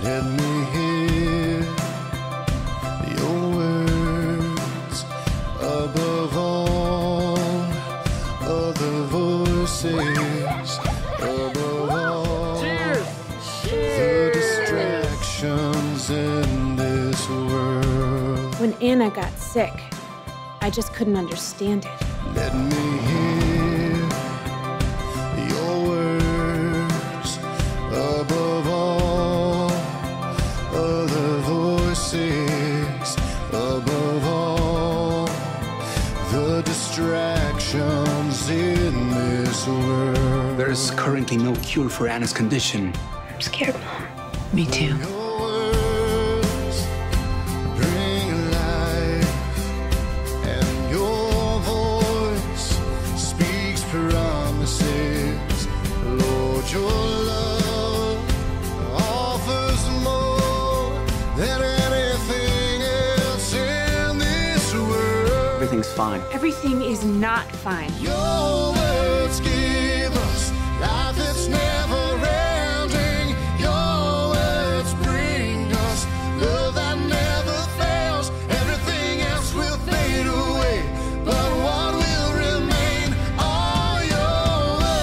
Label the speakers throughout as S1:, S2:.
S1: Let me hear your words above all other voices, above all the distractions in this world.
S2: When Anna got sick, I just couldn't understand it.
S1: Let me hear your words above all other voices, above all the distractions in this world.
S3: There's currently no cure for Anna's condition.
S2: I'm scared, Mom.
S4: Me too.
S1: Your words bring life, and your voice speaks promises. Lord, your love offers more than anything else in this world.
S3: Everything's fine.
S2: Everything is not fine.
S1: Your words give us life that's never ending. Your words bring us love that never fails. Everything else will fade away, but what will remain are your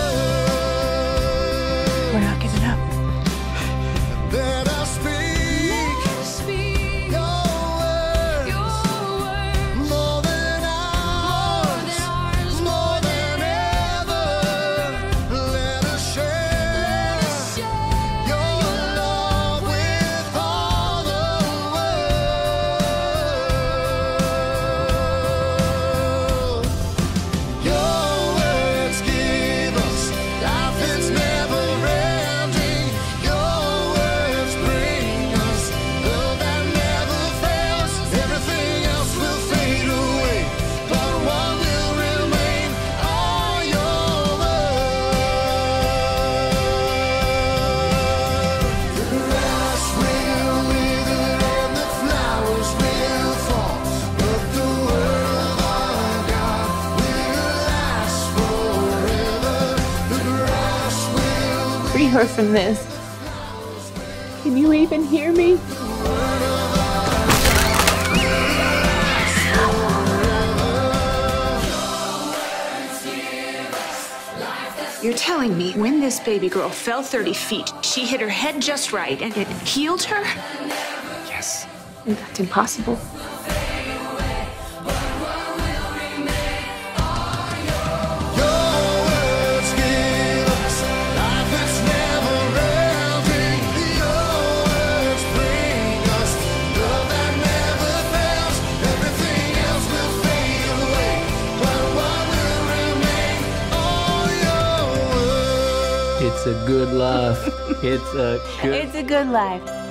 S1: words.
S4: We're not giving up.
S1: That I speak your words more than ours, more than ever. Let us share your love with all the world. Your words give us life that's never ending. Your words bring us love that never fails. Everything else will fade away, but what will remain are your words. The grass will wither and the flowers will fall, but the word of our God will last forever. The grass will
S2: Free her from this. Can you even hear me?
S4: You're telling me when this baby girl fell 30 feet, she hit her head just right and it healed her?
S3: Yes.
S2: That's impossible.
S1: Your words give us life that's never ending. Your words bring us love that never fails. Everything else will fade away, but what will remain are your words.
S5: It's a good life. It's a good
S2: It's a good life.